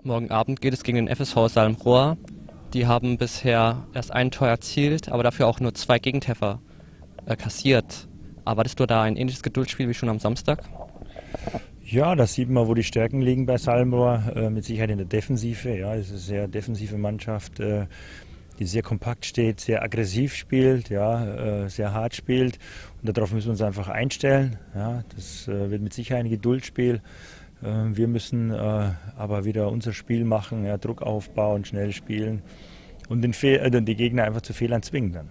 Morgen Abend geht es gegen den FSV Salm-Rohr. Die haben bisher erst ein Tor erzielt, aber dafür auch nur 2 Gegentreffer kassiert. Erwartest du da ein ähnliches Geduldsspiel wie schon am Samstag? Ja, da sieht man, wo die Stärken liegen bei Salm-Rohr. Mit Sicherheit in der Defensive. Ja, es ist eine sehr defensive Mannschaft, die sehr kompakt steht, sehr aggressiv spielt, ja, sehr hart spielt. Und darauf müssen wir uns einfach einstellen. Ja, das wird mit Sicherheit ein Geduldsspiel. Wir müssen aber wieder unser Spiel machen, ja, Druck aufbauen, schnell spielen und die Gegner einfach zu Fehlern zwingen dann.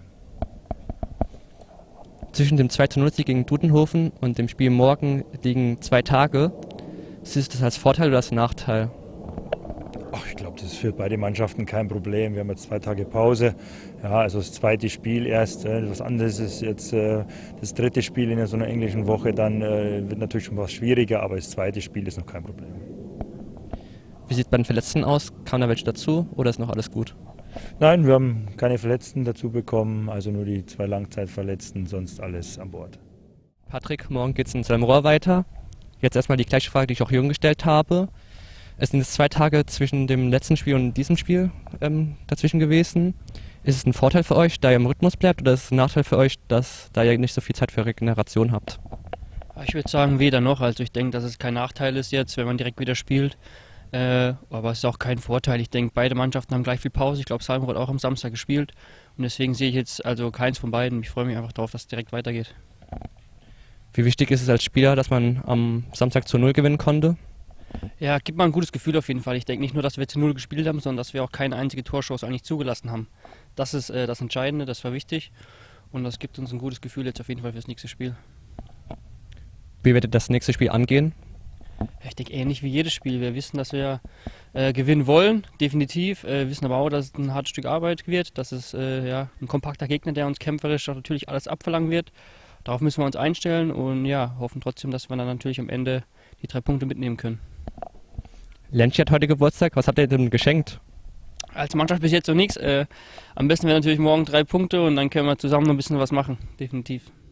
Zwischen dem 2:0-Sieg gegen Dudenhofen und dem Spiel morgen liegen 2 Tage. Siehst du das als Vorteil oder als Nachteil? Ach, ich glaube, das ist für beide Mannschaften kein Problem. Wir haben jetzt 2 Tage Pause. Ja, also das zweite Spiel erst. Was anderes ist jetzt das dritte Spiel in so einer englischen Woche. Dann wird natürlich schon was schwieriger, aber das zweite Spiel ist noch kein Problem. Wie sieht es bei den Verletzten aus? Kam da welche dazu oder ist noch alles gut? Nein, wir haben keine Verletzten dazu bekommen, also nur die 2 Langzeitverletzten, sonst alles an Bord. Patrick, morgen geht es in Salm-Rohr weiter. Jetzt erstmal die gleiche Frage, die ich auch Jürgen gestellt habe. Es sind jetzt 2 Tage zwischen dem letzten Spiel und diesem Spiel dazwischen gewesen. Ist es ein Vorteil für euch, da ihr im Rhythmus bleibt, oder ist es ein Nachteil für euch, da ihr nicht so viel Zeit für Regeneration habt? Ich würde sagen, weder noch. Also ich denke, dass es kein Nachteil ist jetzt, wenn man direkt wieder spielt. Aber es ist auch kein Vorteil. Ich denke, beide Mannschaften haben gleich viel Pause. Ich glaube, Salm-Rohr hat auch am Samstag gespielt. Und deswegen sehe ich jetzt also keins von beiden. Ich freue mich einfach darauf, dass es direkt weitergeht. Wie wichtig ist es als Spieler, dass man am Samstag zu 0 gewinnen konnte? Ja, gibt mal ein gutes Gefühl auf jeden Fall. Ich denke nicht nur, dass wir zu 0 gespielt haben, sondern dass wir auch keine einzige Torchance eigentlich zugelassen haben. Das ist das Entscheidende, das war wichtig. Und das gibt uns ein gutes Gefühl jetzt auf jeden Fall fürs nächste Spiel. Wie werdet ihr das nächste Spiel angehen? Ich denke ähnlich wie jedes Spiel. Wir wissen, dass wir gewinnen wollen, definitiv. Wissen aber auch, dass es ein hartes Stück Arbeit wird. Dass es ein kompakter Gegner, der uns kämpferisch natürlich alles abverlangen wird. Darauf müssen wir uns einstellen und ja, hoffen trotzdem, dass wir dann natürlich am Ende die 3 Punkte mitnehmen können. Lentschi hat heute Geburtstag. Was habt ihr denn geschenkt? Als Mannschaft bis jetzt noch nichts. Am besten wäre natürlich morgen 3 Punkte und dann können wir zusammen noch ein bisschen was machen. Definitiv.